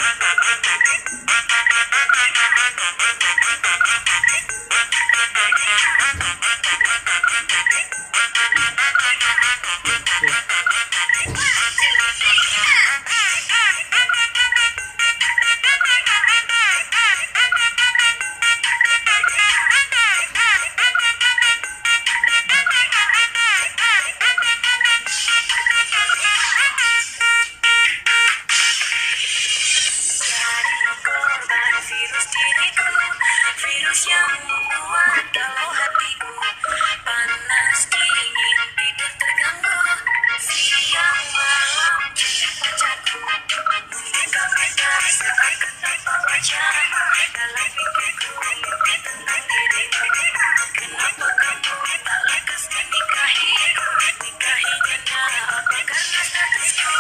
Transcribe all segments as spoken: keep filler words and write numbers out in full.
virus diriku, virus yang membuat galau hatiku, panas dingin tidak terganggu, siang malam pacarku, jika beda saat ketemu wajah, dalam mimpiku mimpi tentang dirimu, kenapa kamu tak lekas menikahi, nikahi janda apa karena statusku.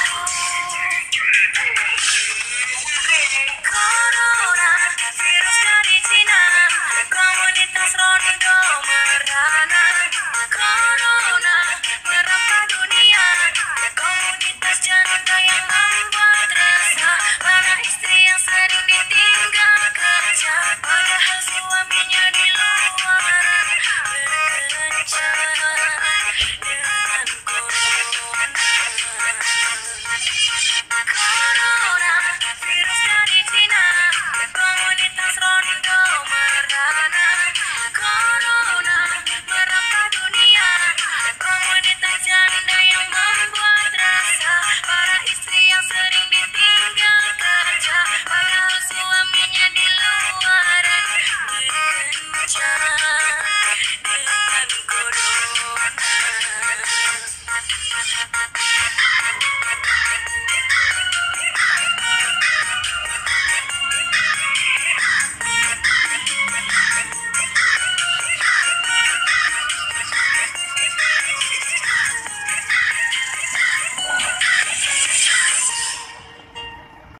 Corona, virus dari Cina, komunitas rondo merana. Corona, merambah dunia, komunitas janda yang membuat resah. Para istri yang sering ditinggal kerja, padahal suaminya di luar berkencan dengan corona. Corona.